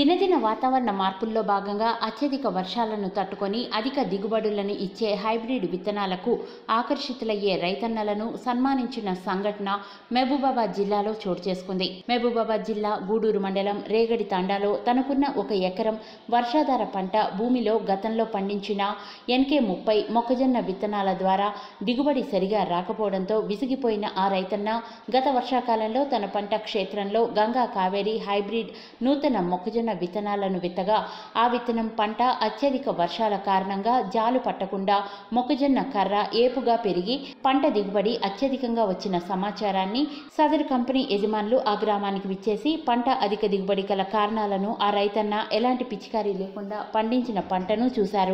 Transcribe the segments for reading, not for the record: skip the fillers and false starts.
దినదిన వాతావరణ మార్పుల్లో భాగంగా అత్యధిక వర్షాలను తట్టుకొని అధిక దిగుబడులను ఇచ్చే హైబ్రిడ్ విత్తనాలకు ఆకర్షితులయ్యే రైతన్నలను సన్మానించిన సంఘటన మహబూబాబాద్ జిల్లాలో చోటు చేసుకుంది. మహబూబాబాద్ జిల్లా గూడూరు మండలం రేగడి తాండాలో తనకున్న 1 ఎకరం వర్షాధార పంట భూమిలో గతంలో పండించిన NK30 మొక్కజొన్న విత్తనాల ద్వారా దిగుబడి సరిగా రాకపోవడంతో విసిగిపోయిన ఆ రైతన్న గత వర్షాకాలంలో తన పంట క్షేత్రంలో గంగా కావేరి హైబ్రిడ్ నూతన మొక్కజొన్న విత్తనాలను విత్తగా ఆ విత్తనం పంట అత్యధిక వర్షాల కారణంగా జాలు పట్టకుండా మొక్కజొన్న కర్ర ఏపుగా పెరిగి పంట దిగుబడి అత్యధికంగా వచ్చిన సమాచారాన్ని సదరు కంపెనీ యజమానులు ఆ గ్రామానికి విచ్చేసి పంట అధిక దిగుబడి గల కారణాలను ఆ రైతన్న ఎలాంటి పిచికారీ లేకుండా పండించిన పంటను చూశారు.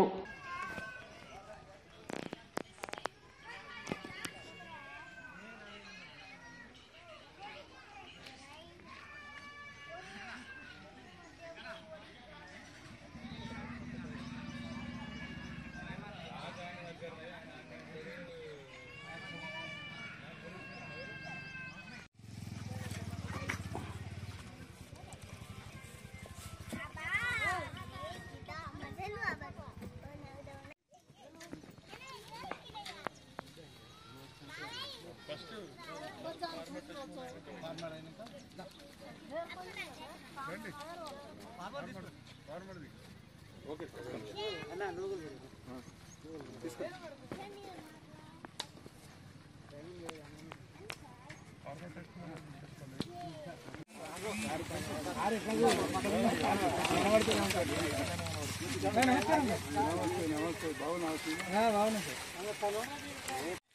నమస్తే బాగున్నా.